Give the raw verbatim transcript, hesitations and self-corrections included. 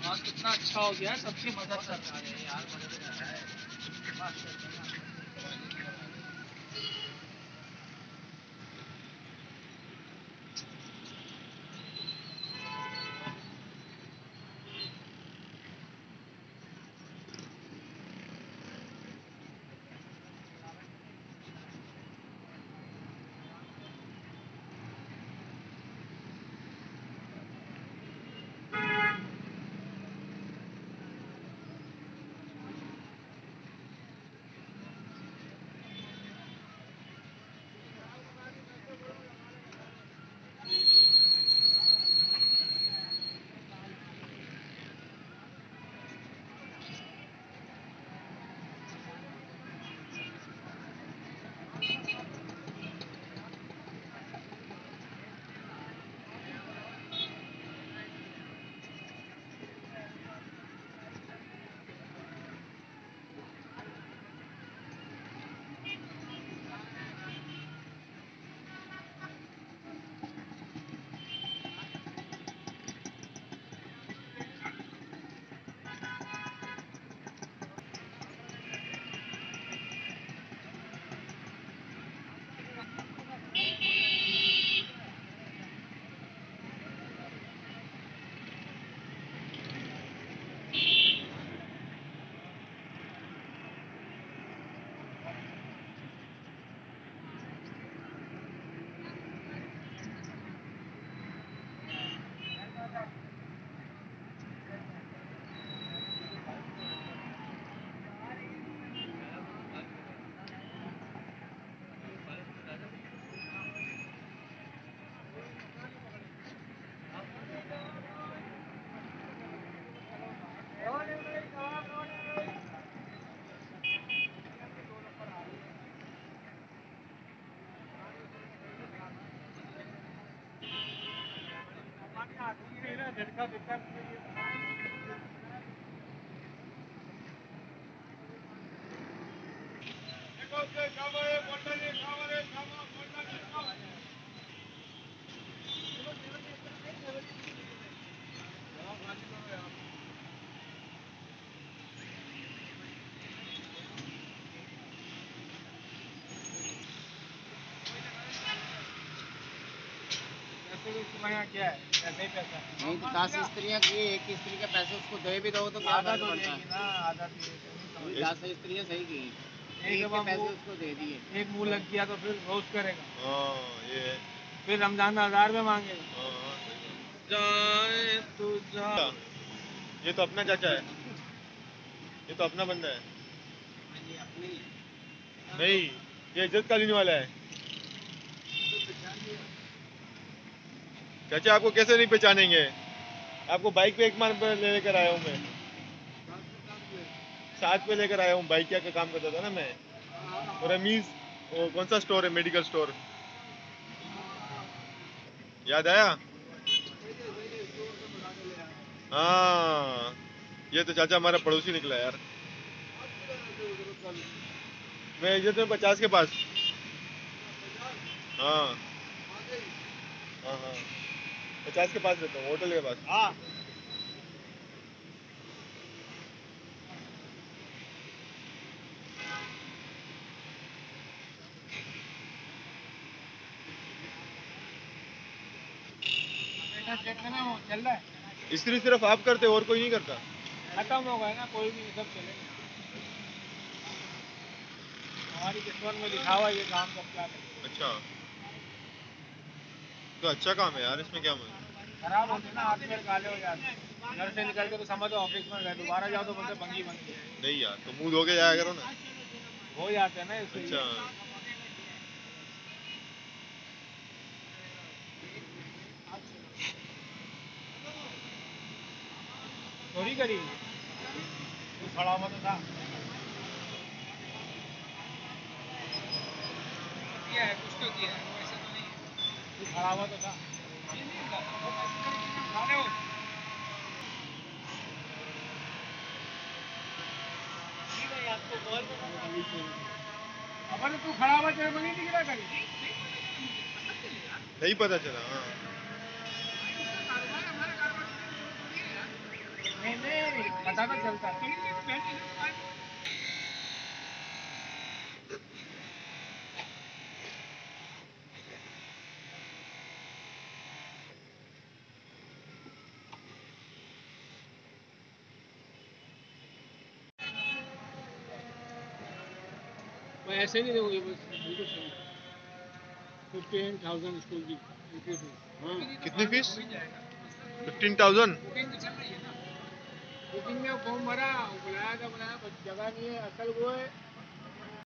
हाँ कितना अच्छा हो गया, सबकी मदद कर रहा है यार, मदद कर रहा है। क्या है ऐसे ही पैसा नहीं तो दस स्त्रियाँ की एक स्त्री के पैसे उसको दे भी दो तो क्या आधा तो देगी ना, आधा दस स्त्रियाँ सही की एक के पैसे उसको दे दिए, एक मुंह लग गया तो फिर रोस्ट करेगा। हाँ ये है, फिर रमजान हजार में मांगेगा। जाए तू जा, ये तो अपना चाचा है, ये तो अपना बंदा है। ये अपनी नहीं, ये इज्जत का लेने वाला है। चाचा आपको कैसे नहीं पहचानेंगे, आपको बाइक पे एक मार लेकर आया हूँ मैं, साथ पे लेकर आया हूँ, बाइक क्या का काम करता था ना मैं। और रमीज वो कौन सा स्टोर है, मेडिकल स्टोर, याद आया? हाँ ये तो चाचा हमारा पड़ोसी निकला यार। मैं इज्जत में पचास के पास। हाँ हाँ हाँ पचास के पास रहता हूँ, होटल के पास। हाँ चल रहा है, स्त्री सिर्फ आप करते और कोई नहीं करता? खत्म हो गया ना, कोई भी सब चलेगा। हमारी किस्मत में लिखा हुआ ये काम कब क्या करें। अच्छा तो अच्छा काम है यार, इसमें क्या मतलब? खराब होते ना, हाथ पैर काले हो जाते, घर से निकल के तो समझो ऑफिस में गए, दोबारा जाओ तो बोलते बंगी बन गई। नहीं यार तो मुंह धो के जाया करो ना। हो जाते हैं ना इससे। अच्छा चोरी करी तो खड़ा हुआ तो था, किया है कुछ तो किया है, वैसे तो नहीं है, खड़ा हुआ तो था। अपन तू खड़ा हुआ तेरे को नहीं दिख रहा कहीं? नहीं पता चला। हाँ नहीं नहीं पता तो चलता है। ऐसे नहीं देखोगे बस बिल्कुल सही। फिफ्टीन थाउजेंड स्कूल की फीस। हाँ कितनी फीस? Fifteen thousand. बुकिंग में फॉर्म भरा, बुलाया था, बुलाया जगह नहीं है, असल वो है